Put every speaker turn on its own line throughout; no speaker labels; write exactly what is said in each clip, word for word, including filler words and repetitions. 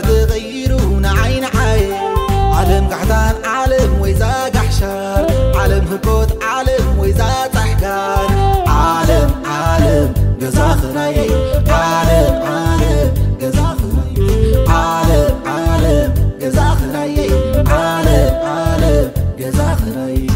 برتغيرو نعين عاي عالم قحطان عالم ويزا قحشار عالم هكوت عالم ويزا تحقار عالم عالم قزاخري عالم عالم قزاخري عالم عالم قزاخري عالم عالم قزاخري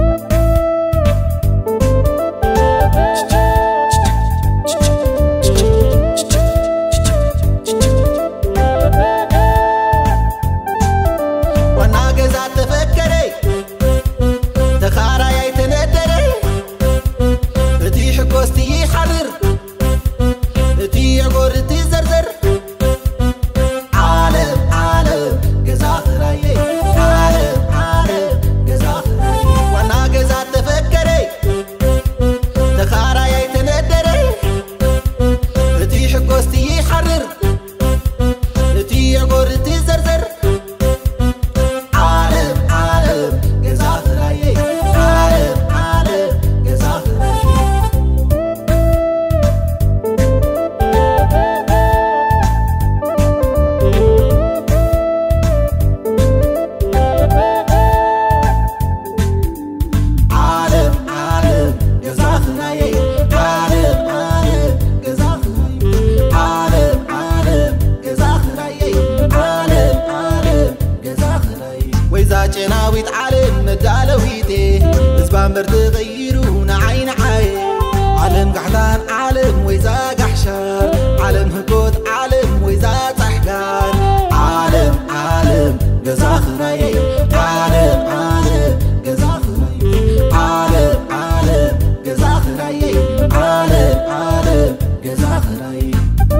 برتغيرو نعين عاي عالم قحطان عالم ويزا قحشار عالم هكوت عالم ويزا تحقار عالم عالم قزاخري عالم عالم قزاخري عالم عالم قزاخري عالم عالم قزاخري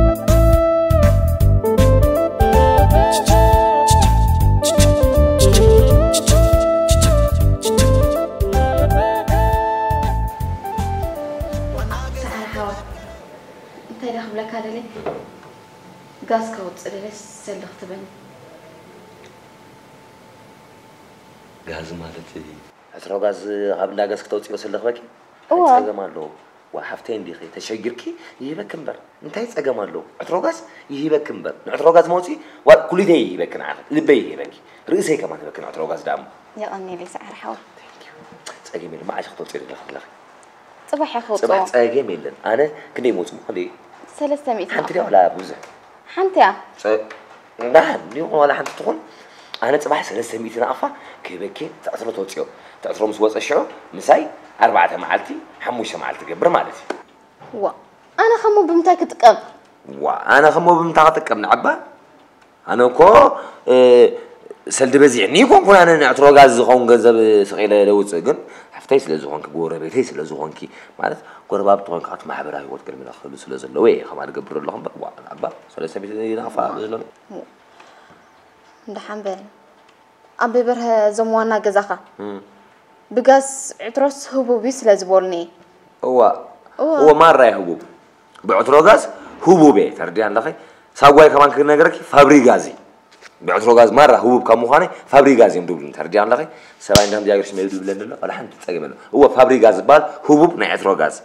غاز كوت ليس سلخ تبني
غاز مالتي عترو غاز قبل غاز كتوت يوسلخ بك
اوا
تصقمالو وحفتين ديخي تشجركي يبكمبر انتي تصقمالو عترو غاز يبكمبر عترو غاز موتي وكليتي يبكن عارف لبي يبكي رئيسي كمان يبكن عترو غاز دام
يا اني لي سعر حاول
تصقمي ما عاش كتوت يلخ لخ
صباح يا خوطو
صباح تصقمي لن انا كني موت خلي
ثلاثمية
حنتي ولا بوزه
حنتيا
نعم اليوم ولا حنت تكون أنا صباح ثلاثمية نقفة كيبكي تعطرو توتيو تعطرو مسوس الشعو مساي أربعة معلتي حموشة معلتي قبر مالتي
وا أنا خمو بمتاك تقب
وا أنا خمو بمتاك تقب نعبا أنا كو اه سلد بزيعني كون كون أنا نعطرو غاز خون غزب سقيلة لوت سجن حفتي سلازوخونك غورة بيتي سلازوخونكي مالت قرباب تكون كات محبرة يقول كلمة الأخر سلازلوي خمار قبر اللهم وا نعبا ثلاثمية نقفة بزلون
دحين بين أبي بره زموانا جزاخة بقاس عتروس هبو بيس لازبولني
هو هو مرة يهبوب بعترو غاز هبو بي ترديان لخي ساقواي كمان كنا نقرأك فابري غازي بعترو غاز مرة هبوب كموخاني فابري غازي مدوبلن ترديان لخي سبعين دهم دياغرش ما يدوبلن له ولا حنت تساقمله هو فابري غاز بال هبوب نعترو غاز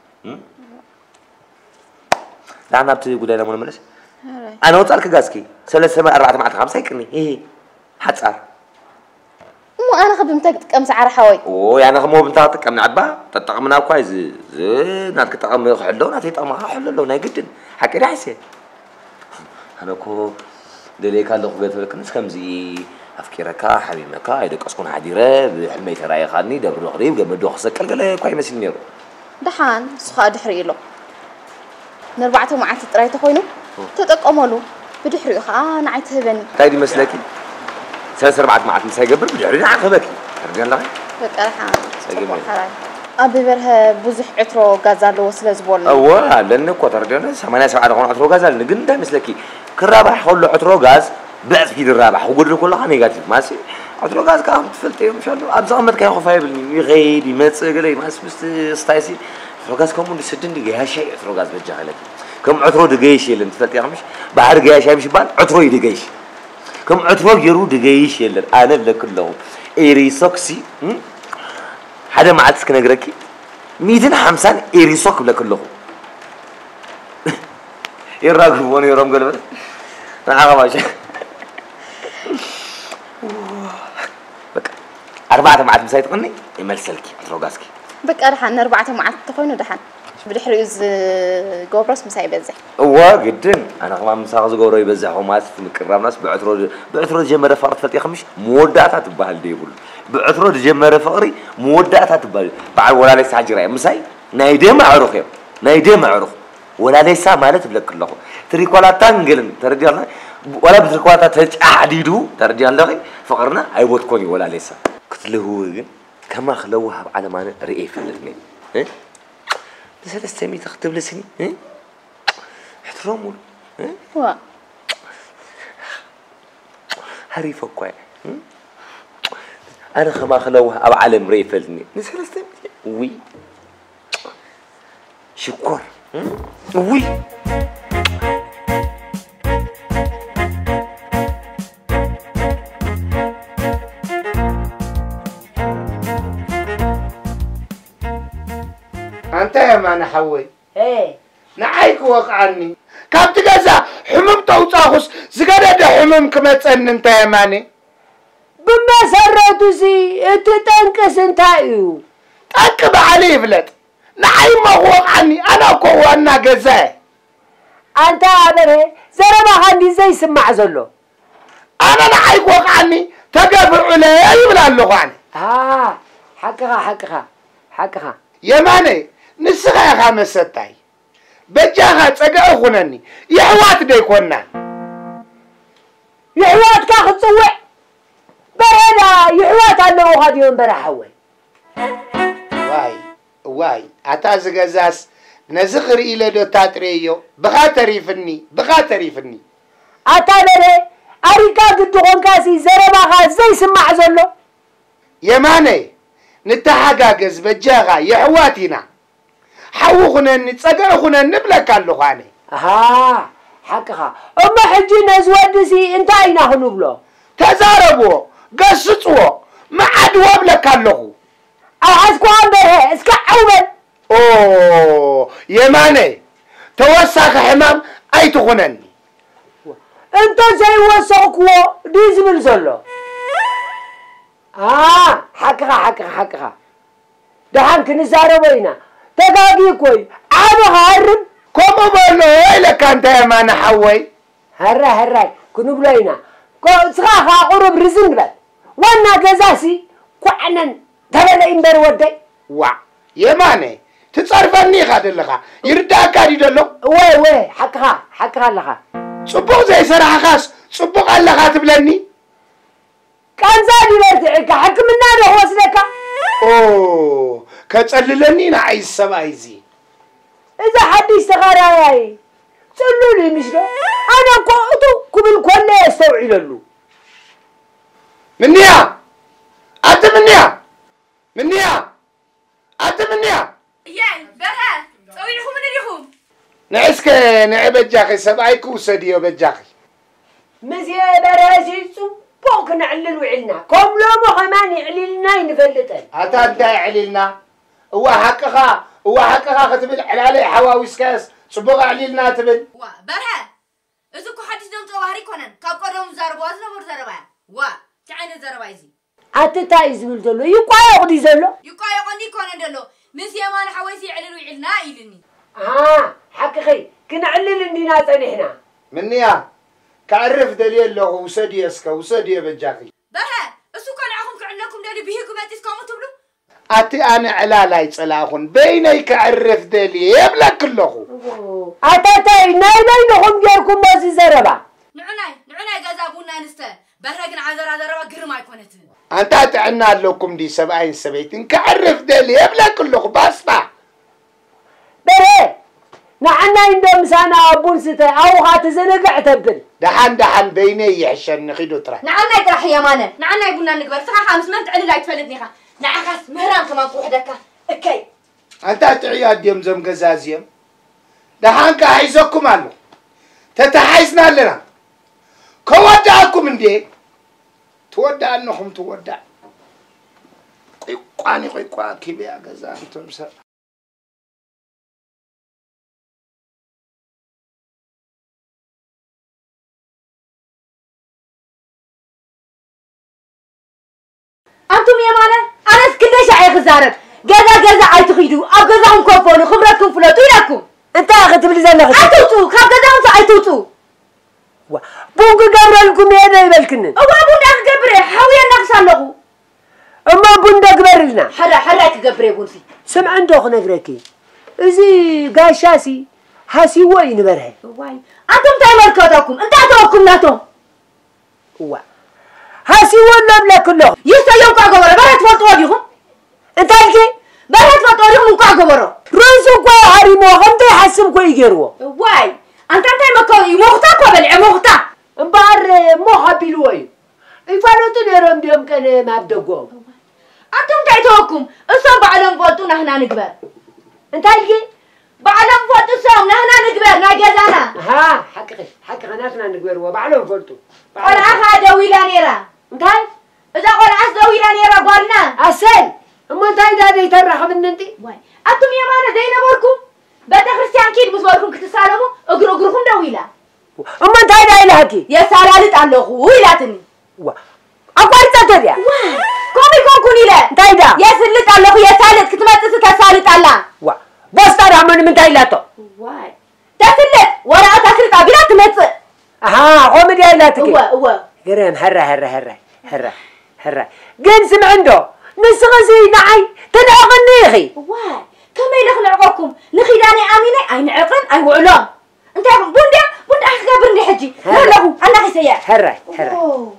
لا أنا بتجي قدينا من الملس أنا وصلك غازكي ثلاث سما أربعة مع خمسة يكني إيه حتصار
مو أنا خب بمتاك كم سعر حوي
أوه يعني خمو بمتاك كم نعبا تتقمنا كويس زين ناتك تقم حلو ناتي تقم حلو نا جدا حكي لي حسين أنا كو دليك هذا خبيت لك ناس كم زي أفكارك حبيبك هيدك أسكن عديرة بحماية راي خاني دبر قريب قبل دوخسك قال كويس مسنيرو
دحان سخاء دحري له نربعته معك ترايته خوينو تتقملو بدحري خا أنا عيت هبني
تايدي مسلكي ثلاث أربعة معك مساي قبل بدحري عقبك رجال لغي
فكر حان أبي بره بوزح عترو غازال وصل زبون
أوه لأنه كوتر جانا ثمانية سبعة دقون عترو غازال نجن ده مسلكي كرابح خلوا عترو غاز بس في الرابح وقول له كله نيجاتيف ماشي عترو غاز كام تفلتي إن شاء الله أبزغ مت كان خفايا بالني يغيد يمت قلي ما اسمه ستايسي عترو غاز كم من السدين دقي هالشيء عترو غاز بتجعلك كم عترو دقيش اللي تفلتي عمش بحر جايش هاي مش بان عترو يدقيش كم عترو يرو دقيش اللي أنا لكلهم إيريسوكسي هذا ما عاد سكنا جركي ميتين حمسان إيريسوك لكلهم يراقبون يرام قلبه نعم ماشي أربعة معات مسايتقني يملسلكي أتروغاسكي
بك أرحان أربعة معات تخوينو دحان بدحري إز جوبرس مساي بزح
وا جدا أنا كمان مساق زجوري يبزح وماس في مكرم ناس بعثرو بعثرو جمرة فقرت فلتي خمش مودعتها تبهل ديبول بعثرو جمرة فقري مودعتها تبهل بعد ولا ليس حجرة مساي نايدي معروف يا نايدي معروف ولا ليس مالت بلك الله تريك ولا تنقلن ترجع الله ولا بتريك ولا تهج أحديدو ترجع الله فقرنا أيوت كوني ولا ليس كتله هو كما خلوها على ما رئي في الاثنين إيه بس هذا استمي تختب لسني إيه احترامه إيه
وا
هريفة كوي أنا خما خلوها أو علم رئي في الاثنين بس هذا استمي وي شكر وي
أنت يا ما نحوي
إيه
نعيك وقعني كابت جزا حمم توصاخس زقادة حمم كما تسألن أنت يا ماني
بما سرتو سي تتنكس انتايو
تأكب علي بلد نعي ما وقعني أنا كوانا جزا
أنت عبره زرما خاندي زي سمع زلو
أنا نعيك وقعني تقابل علي يبلا اللغاني
آه حقها حقها حقها
يا ماني نسخة يا خامس ستاي بجاها تسقع خنني يحوات ديكونا
يحوات كاخد صوع برهنا يحوات أنه غادي ينبرا حوي
واي واي أتاز جزاس نزخر إلى دو تاتريو بخاطري فني بخاطري فني
أتابره أريكا قد غنكاسي زرما خا زي سمع زلو
يا ماني نتحقاقز بجاها يحواتنا حو خنن تصقع خنن نبلك اللغاني
آه حقها أما حجي نزودسي انت أين هنبلو
تزاربو قصصو ما عاد وابلك اللغو
أحسكو عن بره اسكع عوبا
أوه يا ماني توسخ حمام أي تخنني
انت زي وسوكو ديز من زلو آه حقها حقها حقها دحان كنزارو بينا تقاقي كوي عابو هارب
كومو بلو ويلك أنت يا مان حوي
هرا هرا كنو بلوينا كو سخاخا قرب رزن بل وانا قزاسي كوعنن تبلا إنبر ودي
وا يا ماني تتصرفني غاد اللغا يرداك هادي دلو
وي وي حقها حقها لها
صبوغ زي سرح خاص صبوغ اللغا تبلني
كان زادي برتعك حكمنا له وصلك
أوه كتسللني نعي السباي زي
إذا حد يستغراي سلوا لي مش أنا قوتو كبل كله يستوعي له
منيا أنت منيا منيا أنت منيا
يعني برها سويلكم من اليوم
نعسك نعب الجاخي سباي كوسديو بالجاخي
مزيا براسي بوك نعلل وعلنا كم لو كمان يعللنا ينفلتن
هتا انت يعللنا هو حقها هو حقها كتبل علالي حواويس كاس صبغ عللنا تبل
وا برها اذا كو حدش دم صواري كونن كاب قدم زربوا زنبر زربا وا تعين زربا يزي
أتتا يزول دلو يقايا قدي زلو
يقايا قندي كونن دلو مس يمان حويسي علل وعلنا يلني
آه حقي كنعلل اننا تنحنا
منيا كعرف دليل له وسدي اسكا وسدي بجاخي
برها اسو كان عخم كعنكم دلي بيهكم اتسكموا تبلو
أتي أنا على لا يصلاحون بيني كعرف دليل يبلا كله
أتتا ناي بينهم جاركم مازي زربا
نعناي نعناي غزابونا نسته برها كن عذر عذر غير ما يكونت
أنت تعنا لكم دي سبعين سبعين كعرف دليل يبلا كله باسطة
بره نعنا عندهم سنة أبون ستة أو هات زنقع تبل
دحان دحان بيني يحشن نخيدو ترى
نعنا يطرح يا مانا نعنا يقولنا نقبر صراحة خمس منت علي لا يتفلتني خا نعكس مهران كمان وحدك اوكي
أنت تعياد يوم زم قزازيم دحان كحيزكم عنه تتحيزنا لنا كودعكم من دي تودع أنهم تودع قواني قواني كيبي أقزان تمسا
أنتم يا مانا شعي خزارب جزا جزا عيتخيدو أو جزا هم كوفوني خبرتكم فلوتو لكم
أنت أخذت بلي زنا خذ
عيتوتو كاب جزا هم عيتوتو
بونك قبر لكم يا ده يبلكن
هو بوند أخ جبري حاوي النقص اللغو
أما بوند قبر لنا
حرا حرا كجبري بوندي
سمع عنده نقرأكي إذا قاشاسي هاسي وين بره
واي أنتم تعمل كذاكم أنت أتوكم ناتهم
وا هاسي وين بلا كله
يستيقظ كعجبرة برات فطوريهم
أنت هالكي
برات فطوريهم كعجبرة
رئيسو كوا هاريمو هم تحسم كوا يجروا
واي أنت تعمل كذا مختك وبلع مختك
بار مو حبيلوي يفعلوا تنيرهم ديهم كان ما بدقوم
أنتم تعتوكم الصوم بعلم فوتونا هنا نكبر
أنت هالكي
بعلم فوتو الصوم هنا نكبر ناجزانا
ها حقيقي حقيقي ناسنا نكبر وبعلم فلتو
قال أخا دويلا نيرا
أنت هاي
إذا قال أخ دويلا نيرا قالنا
أسل أما أنت هاي ده يترخ من أنتي
واي أنتم يا مانا دينا بوركم بيت خريستيان كيد بسواركم كتسالموا اقروا اقركم دويلا
أما أنت هاي ده إلهكي
يا سالالت الله ويلاتني
وا أقوال تدريا
واي كومي كونكوني لا
أنت هاي ده
يا سلت الله يا سالت كتمتس تسالت الله
وا بس ترى من من تايلاتو
واي تسلت ورا تسلت أبيلا تمتس
ها قوم دي إلهتك
هو هو
قريم هرة هرة هرة هرة هرة جنس عنده نسغزي نعي تنعق النيخي
واي كما يدخل عقوكم نخيلاني آمينة أي نعقن أي وعلام أنت بوندا بوندا أخي قابرني حجي لا لا أنا خسيا
هرة هرة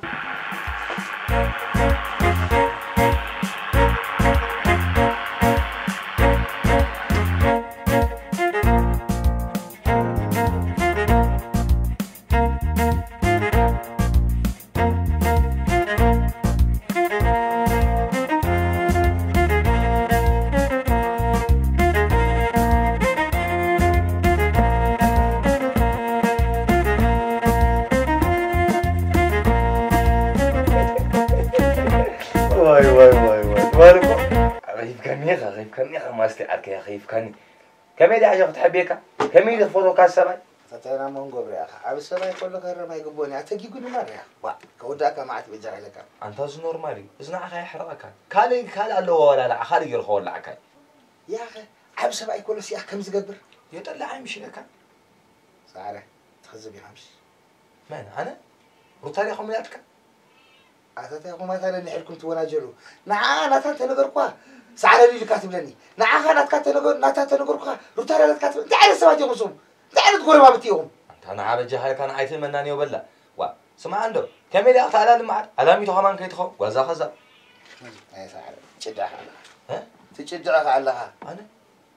واي واي واي واي مالكو غيب كاني غيب كاني ما استعرك يا غيب كاني كميدي حاجه تحبيك كميدي فوتو كاسباي
فتانا من قبري اخ عبس سباي كله كره ما يقبوني اتجي يقولوا مريا وا كوداك ما عاد بجري لك
انت از نورمالي ازنا اخي يحرقك كالي كالي الله ولا لا خالي يرخول لك
يا اخي عبس سباي كله سي كم زقبر
يطلع يمشي لك
سعره تخزب يا حمش
من انا روتاري خمياتك
أتاتي أقوم مثلا نحلكم توناجلو نعم ناتات نقرقوا سعر اللي كاتب لني نعم خانات كاتب نقر ناتات نقرقوا روتاري لا كاتب أنت عارف سواجي مصوم أنت عارف تقول ما بتيهم
أنت أنا عارف جهاي كان عايز مناني وبلا وا سمع عنده كم اللي أخذ على المعد علامي تخمان كي تخو وزا خزا
يا سعر تشدها
ها
تشدها علىها
أنا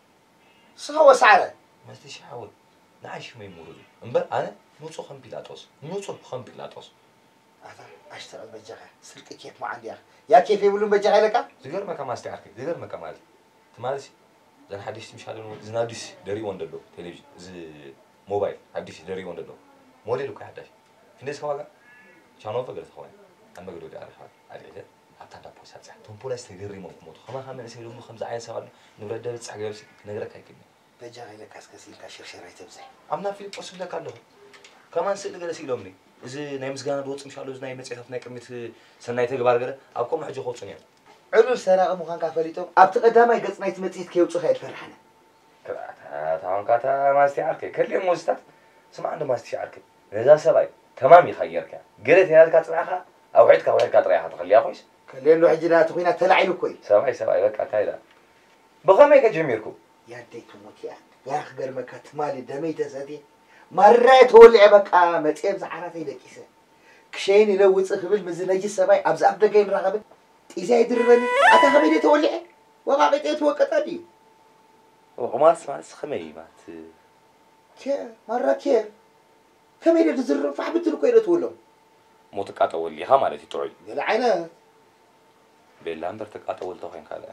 سوا سعره
ما استشي حاول نعيش ما يمر أمبر أنا نوصل خم بيلاطوس نوصل خم بيلاطوس
أتا أشتغل بجاها سلك كيف ما عندي يا كيف يقولون بجاها لك
زغير ما كمان استعرك زغير ما كمان تمارسي زين حديث مش هذا زناديس دري وندلو تلفزيون ز موبايل حديث دري وندلو موديل كه حداش فينيس كواغا شانو فقر خوان انا بقول لك عارف عليه حتى دا بوسات صح توم بولاس تغري مو موت خما خما سيلو مو خمسة عين سبعة نبرد دبت صحابي نغرك هيك
بجاها لك اسكسيل كشرشر يتبزح
امنا في قص لك الله كمان سيل غير سيلومني إذا نايم زغانا دوت إن شاء الله إذا نايم متعرف نايم كمية سنايت جبار غيره أبكم حاجة خوصني
علول سراء مخان كافليتهم أبت قدامي قص نايت متيت كيو تخيل فرحنا
كذا تاون كاتا ما استعارك كل يوم مستات سمع عنده ما استعارك إذا سباي تمام يخيرك قلت يا ذاك تراها أو عيدك أو عيدك تريها تخليها خويس
كلين له حجنا تخينا تلعينه كوي
سباي سباي بك عتايدا بغميك جميركم
يا ديت موت يا يا خجر مكات مالي دمي تزادي مرات هو اللي عبك آمت إيه بزعراتي دكيسة كشين يلوث خبز مزناجي السباي أبز أبدا جاي مرغبت إذا يدربني أتخبي تولي وقعت إيه توقعت دي
وقماس ما سخمي مات
كيف مرة كيف كم يلي تزر فحبت له كيلو تقولهم
مو تقاطع اللي ها مالتي تعي
يلا عينات
بالله أمبر تقاطع ولته خين كذا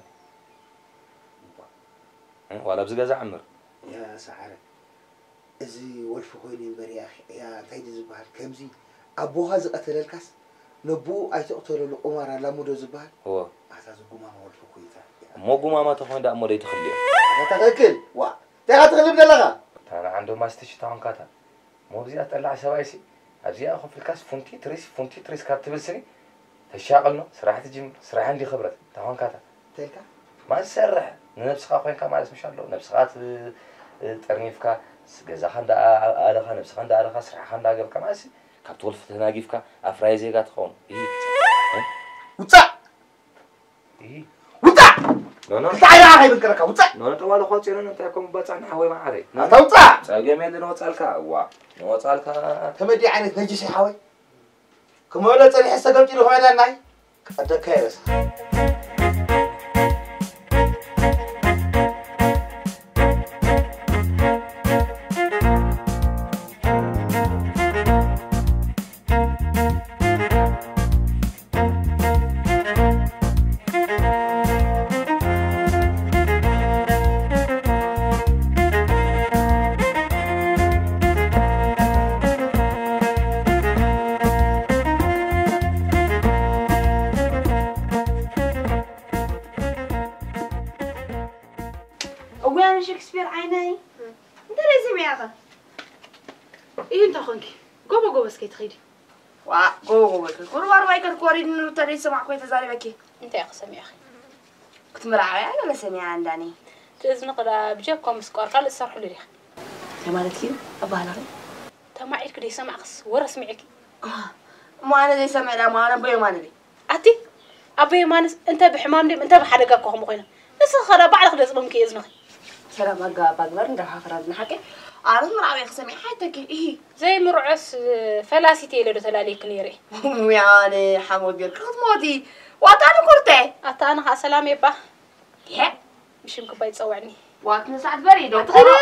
ولا بزجاج عمر
يا سعر زي ولف خويني بري يا أخي يا تايد زبال كمزي أبوها زقتل الكاس نبو أي تقتل له عمر على مود زبال
هو
أساس قوما ما ولف خويته
مو قوما ما تخون ده أمور يتخليه
تتأكل وا تيجي تغلبنا لغا
أنا عنده ما استشتاون كذا مو بزيادة طلع سوايسي أبزي أخو في الكاس فونتي تريس فونتي تريس كاتب السني تشاغلنا صراحة تجيم صراحة عندي خبرة تاون كذا
تلك
ما تسرح نفسك خوين كمالس مش الله نفسك ترنيفك جزا خندا على خان نفسك خندا على خسر خندا قبل كماسي كابتول فتناجيفك أفرايزي قات خون إيه
وطع
إيه
وطع
نو
تعال يا أخي بكرك وطع
نو طوال خالص يلا أنت يكون بتصنع حوي ما عليه
توطع
سأجي من اللي نوصلك وا نوصلك
تمدي عينك نجس يا حوي كم ولا تري حس قلت له هذا ناي كفدك كيرس
وين شكسبير عيني انت لازم يا اخي
إيه أنت خنكي قوبا قوبا سكيت خيدي
وا جو جو كل وار واي كل كوري انه تري سمع كويس زاري بكي
انت يا قسم يا اخي
كنت مرعايا ولا سميع عنداني
تزن قدا بجاكم مسكور قال الصرح لي
يا مالك يو ابانا
تما عيد كدي سمع قص ورا سمعك
ما انا زي سمع لا ما انا بيو ما ندري
اتي ابي مانس انت بحمام دي انت بحدقك كوم خوينا بس خلا بعد خدز ممكن يزنخ
سلام اقا بقدر ندخ خرجنا حكي انا مرعايا سمع حياتك ايه
زي مرعس فلاسيتي اللي تلاليك نيري
يعني حمود قال خدمتي واتاني كرتي
اتا انا سلام يبا
يا
مش يمكن باي تصوعني
واتنا ساعة بريد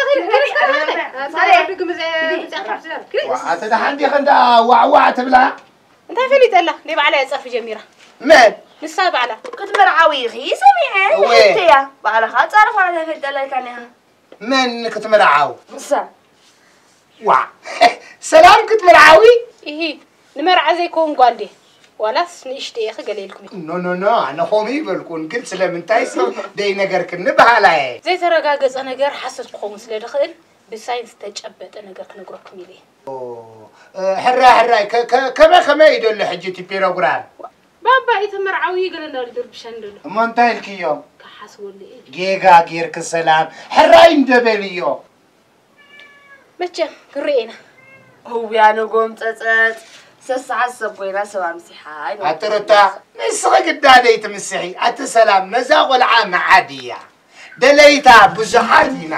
وعطت حندي خندا وعوع تبلا
انت فيني تلا لي بعلى صرف جميره
من
لسه بعلى
كنت مرعاوي خي سمعي
وين؟
انت يا بعلى خاطر تعرف انا في الدلال كان
من كنت مرعاو
مسا
وع سلام كنت مرعاوي
ايه نمرع زيكم قاندي ولا سنشتي يا اخي قليلكم
نو نو نو انا خومي بلكون كل سلام تايسي دي نجر كنبها لاي
زي ترغاغز انا غير حسس قوم سلا دخل بساينس تجبط انا غير كنغركم يلي
حرا حرا كما كما يدل حجتي بيروغرام
بابا إيه مرعوي قال لنا ردور بشندل
ما انت الكيوم
كحس ولا إيه
جيجا غيرك السلام حرا يندبليو
متى قرينا
هو يعني قوم تتت سس عصب وينا سوا مسيحة
اترتا مسخ قدادي تمسحي ات سلام نزا ولا عام عادية دليتا بزحاتينا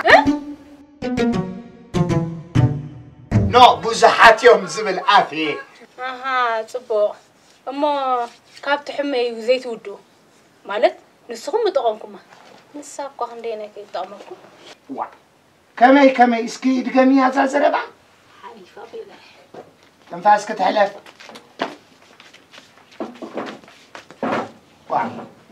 نو بزحات يوم زبل عافية
اها صبو اما كاب تحمي وزيت ودو مالت نسخم متقونكم نساقو عندنا كي طعمكم
وا كمي كمي اسكي دقمي هذا زربا
حليفة بلا
تنفاسك تحلف وا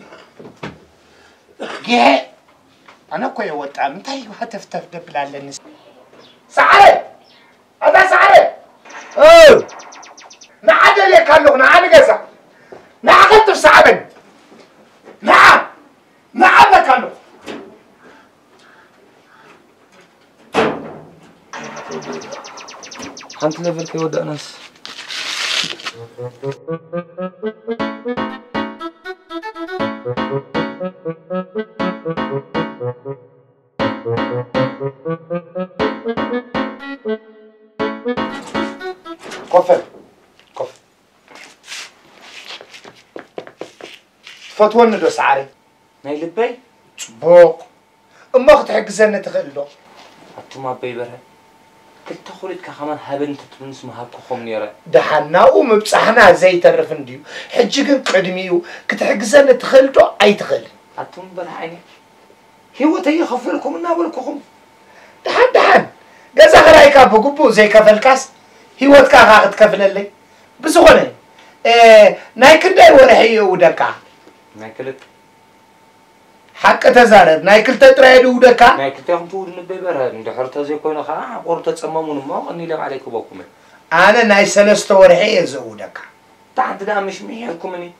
جه انا كوي وطا متاي هتفتف دبل للنس سعره هذا سعره اه نعدل يكلو نعم جزا نعقلت في سعبن نعم نعم لكلو
أنت ليفل كي ودا ناس
كفر كفر فتوى ندو سعري
ناي لبي
بوق اما اختحق زنة تخلو
أنتو ما بيبره كنت خليت كمان هبنت تونس ما هبكو خم نيرة
دحنا ومبصحنا زي ترف نديو حجي قدميو كتحق زنة تخلو اي تخل
أنتم بالعيني هيوتي يخفلكم ناولكم
دحن دحن جزا غرايكا بقبو زي كفلكاس هيوتكا غاقت كفللي بسخوني ايه نايكل داي ورحي ودكا
نايكلت
حق تزارر نايكل تترايد ودكا
نايكلت يوم تقول نبيبره ندحرت زي كونا خا قرطة تصممون ما أني لم عليكم بكم
انا ناي سلست ورحي يزودكا
تعد دا مش ميحكم مني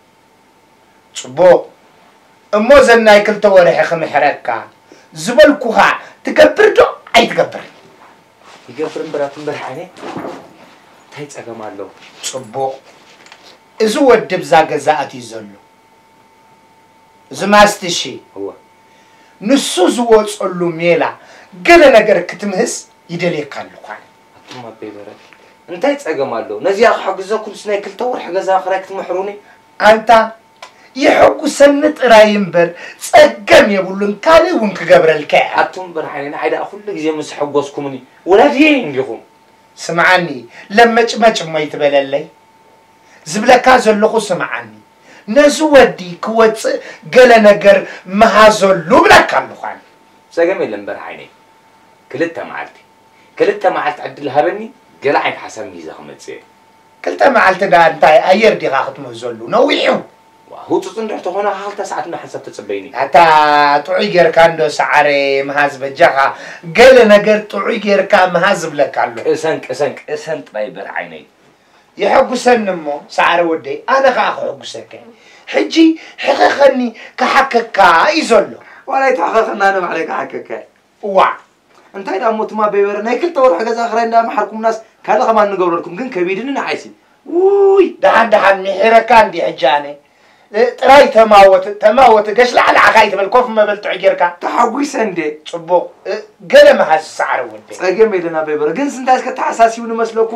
صبو امو زن نايكل تورحي خمحركا زبلكوها تكبر دو اي تكبر
يقبرن براتن برحاني تايت أجمع الله
صبو ازو ودب زاق زاقتي زلو
زماستشي
هو
نسو زوصلو ميلا قال نجر كتمهس يدلي قالو قال
ما بيبرك انت يتقمالو نزي حجزكم سنه كل تور حجز اخرك تمحروني
انت يحكو سنت رايمبر صقم يبولن كالي ونك جبرلك
حتم برحينا حيدا كل غزي مس حجزكمني ولادي انجكم
سمعني لما تمچ ما يتبللي زبلكا زلخو سمعني نزو ودي كوت قال نجر مهازلو بلاك قالو قال
سقم يلم برحيني كلتا معلتي كلتا معلت عدل هبني قال عين حسن ميزه خمتسي
كلتا معلت دا انت اير دي خاطمو زلو نويحو
هو تصندح تخونا حالتا ساعات ما حسب تتصبيني
حتى طعي غير كاندو سعري مهاز بجاها قال نجر طعي غير كان مهاز بلك قالو
اسنك اسنك اسنت باي برعيني
يحقو سنمو سعر ودي انا غاخ حقو سكه حجي حقخني كحككا يزلو
ولا يتحققنا انا عليك حككا
وا
انت اذا موت ما بيبر انا كل تور حاجه اخرين دا محركم ناس كذا كمان نقول لكم كن كبيدنا عايسين وي
دحان دحان محركا عندي حجاني طراي تماوت تماوت قش على عقايت بالكوف ما بلتو عجيركا
تحوي سندي
صبو قال ما هاز سعر ودي
صقم يدنا بيبر كن سنتاس كتحساسيون مسلكم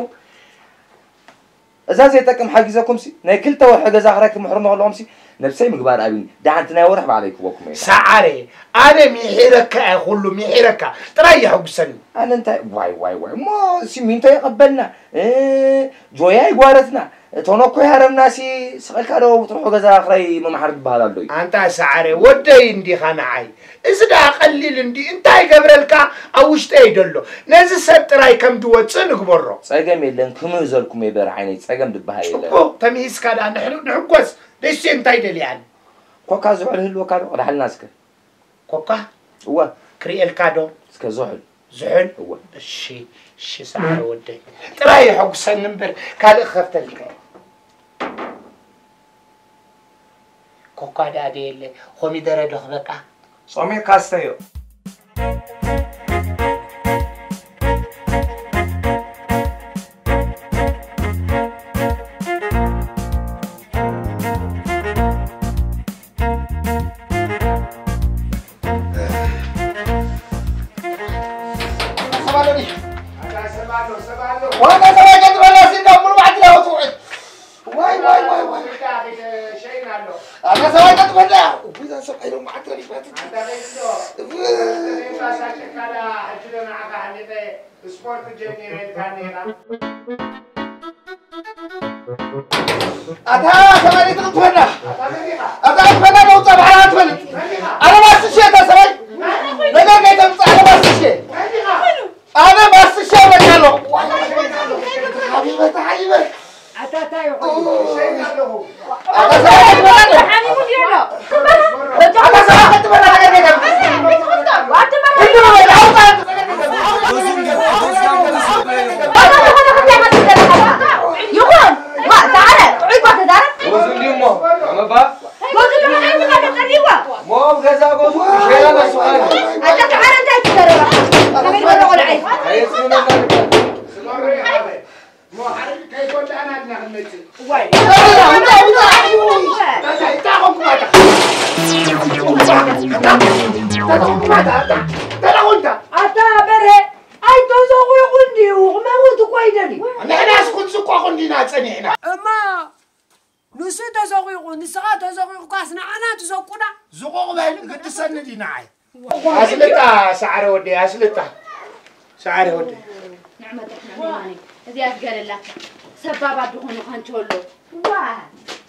اذا زي تقم حاجزكم سي ناي كل تور حاجه اخرك محرم لهم سي نفسي مقبار ابي دحان تناورح عليك وكم
سعري انا محركا كله محركا طراي حقسني
انا انت واي واي واي ما سي مين يقبلنا ايه جويا يغوارتنا تونكو هرمنا سي سقلكا دو تروحو غزا اخري ما محرد بهالالو
انت سعري ودي اندي خنعي ازدا قليل اندي انت يغبرلكا اوشتي يدلو نزي سطراي كم دوص نغبرو
صقم يلن كم زلكم يبر عيني صقم دبها يلا
او تميس كدا نحن نحقس ليش انت يدليان
كوكا زعل هلو كادو رح الناس
كوكا
هو
كريال كادو
اسك زعل
زعل
هو
الشي الشي سعر ودي تراي حقسن نمبر قال خفتلك كوكا دادي اللي خمي درد خبقا
صومي كاستيو
وانا زواجت ولا سيدنا من بعد له توعد واي واي واي واي شيء نالو انا زواجت ولا وبيذا سبحانه ما عتري فات انت ليش انت ساكت كذا حجرنا على حنيته سبورت جنريت كان اتا سمعت تقولنا اتا فانا لو طبعا اتولد انا ما استشهد سمعت انا جاي تمص انا ما استشهد انا ما استشهد بقاله حبيبتي حبيبتي اتا تا يقول شيء له اتا سمعت ولا حبيبي ديالو اتا سمعت ولا حاجه كده وقت ما
يقول ما تعال عيد ما تدار
وزن يمو ما با
وزن ما عندي ما تقريبا
مو غزا غوز شيء انا سؤال
انت تعال انت تدار كمان ولا ولا عيد
هي سنه
مو حرك كيف قلت انا نعمتي
واي
اما نسو تزوقو نسخا تزوقو كاسنا انا تزوقنا
زقوق بالي قد سندي نعي اسلطه سعر ودي اسلطه سعر ودي
نعمتك نعماني زياد قال لك سبابا دخونو كانتولو واه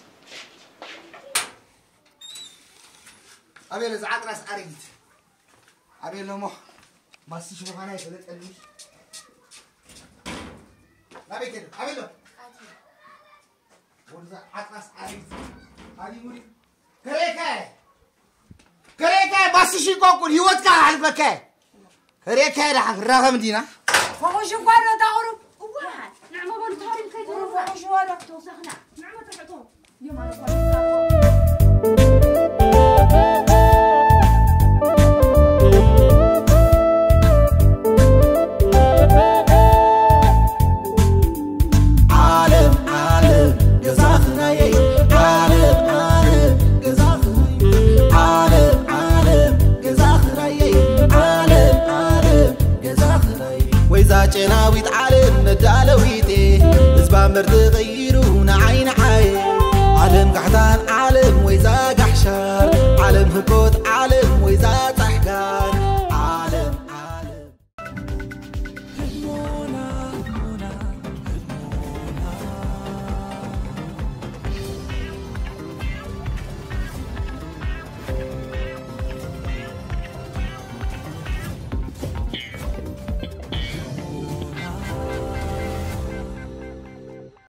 أبي لزعق راس أريد أبي لمو ما تشوف أنا يسلط قلبي أبي كده أبي لو ولزعق راس أريد أبي مولي كريكة كريكة بس شيء كوكول يوت كه حلبك كريكة راح راح مدينة
فوش قالوا داورو
واه نعمة بنو تهاري كي تروح فوش ولا توسخنا نعمة تبعتهم يوم أنا
نبر تغيرون عين عين عالم قحطان عالم ويزاق حشار عالم هكوت